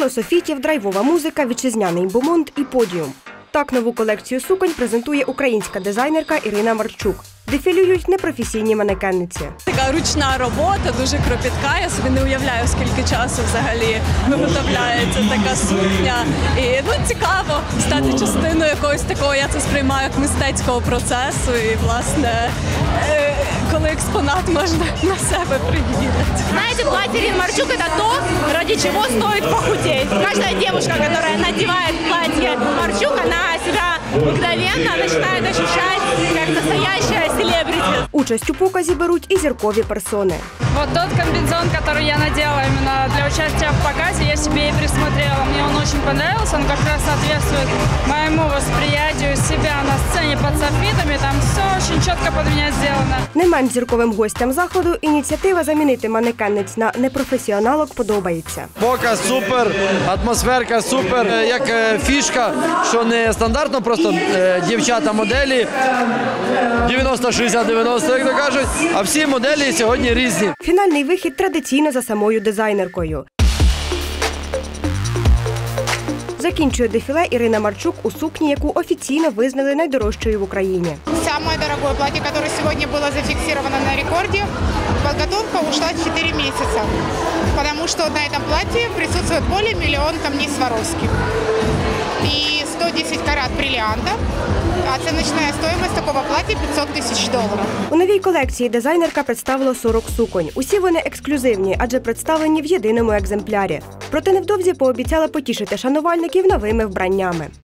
Коло софітів, драйвова музика, вітчизняний бомонд і подіум. Так нову колекцію суконь презентує українська дизайнерка Ірина Марчук. Дефілюють непрофесійні манекенниці. Така ручна робота, дуже кропітка. Я собі не уявляю, скільки часу взагалі виготовляється така сукня. І цікаво стати частиною якогось такого, я це сприймаю як мистецького процесу. І, власне, коли експонат можна на себе приміряти. Знаете, платье Ирины Марчук – это то, ради чего стоит похудеть. Каждая девушка, которая надевает платье Марчук, она себя мгновенно начинает ощущать как настоящая селебрити. Участь у показі беруть і зіркові персони. Вот тот комбинезон, который я надела именно для участия в показе, я себе и присмотрела. Мне он очень понравился, он как раз соответствует моему восприятию себя на сцене под софитами. Там все очень четко под меня сделано. Не менш зірковим гостям заходу ініціатива замінити манекенниць на непрофесіоналок подобається. Показ супер, атмосферка супер, як фішка, що не стандартно просто дівчата-моделі 90-60-90, як то кажуть, а всі моделі сьогодні різні. Фінальний вихід традиційно за самою дизайнеркою. Закінчує дефіле Ірина Марчук у сукні, яку офіційно визнали найдорожчою в Україні. Самое дорогое платье, которое сегодня было зафиксировано на рекорде, подготовка ушла 4 месяца, потому что на этом платье присутствует более 1 миллион камней Сваровски и 110 карат бриллианта. Оценочная стоимость такого платья $500 000. У новій колекції дизайнерка представила 40 суконь. Усі вони ексклюзивні, адже представлені в єдиному екземплярі. Проте невдовзі пообіцяла потішити шанувальників новими вбраннями.